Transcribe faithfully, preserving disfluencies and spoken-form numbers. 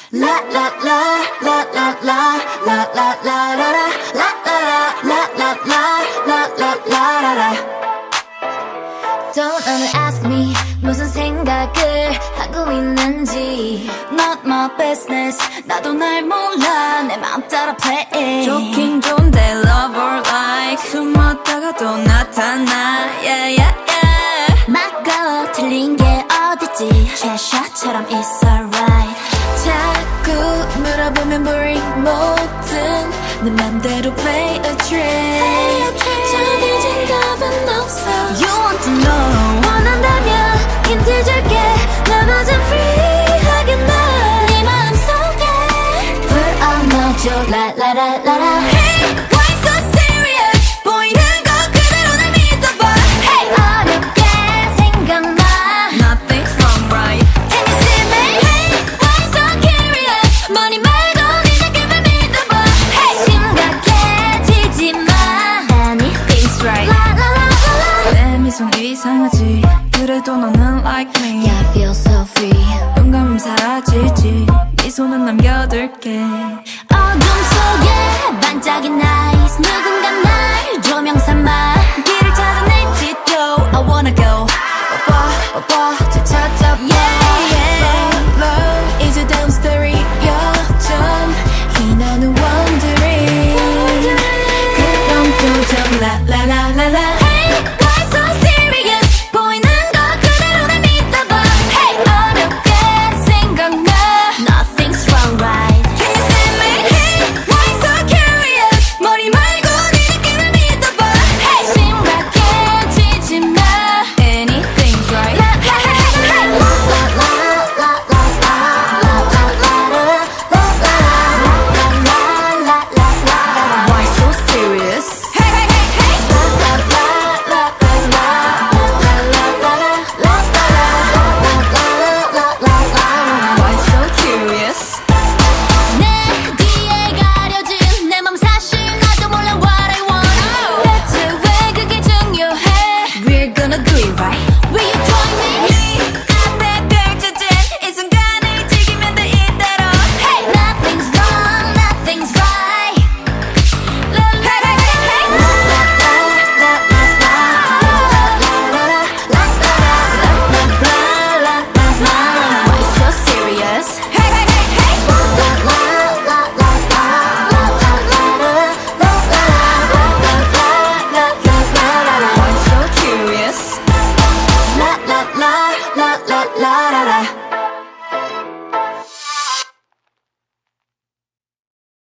La la la la la la la la la la la la la la la la la la la. Don't ever ask me 무슨 생각을 하고 있는지. Not my business. 나도 날 몰라. 내 맘 따라 play. 좋긴 좋은데 love or like 숨었다가 또 나타나. Yeah yeah yeah. 맞고 틀린 게 어딨지. Chesire처럼 it's alright. 자꾸 물어보면 boring 뭐든 내 맘대로 play a trick. 정해진 답은 없어. You want to know. 원한다면 힌트 줄게. 나머진 free 하겠나. 네 마음속에 불 안아줘. La la la la la. Hey, why so serious? 보이는 거 그대로 날 믿어봐. Hey, 어렵게 생각나. Nothing wrong, right? Can you see me? Hey, why so curious? 머니 말고 네 느낌을 믿어봐. Hey, 심각해지지 마. Anything's right. La la la la la. 내 미소는 이상하지. 그래도 너는 like me. Yeah, I feel so free. 눈 감으면 사라지지. 미소는 남겨둘게. 어둠 속에 반짝인 나.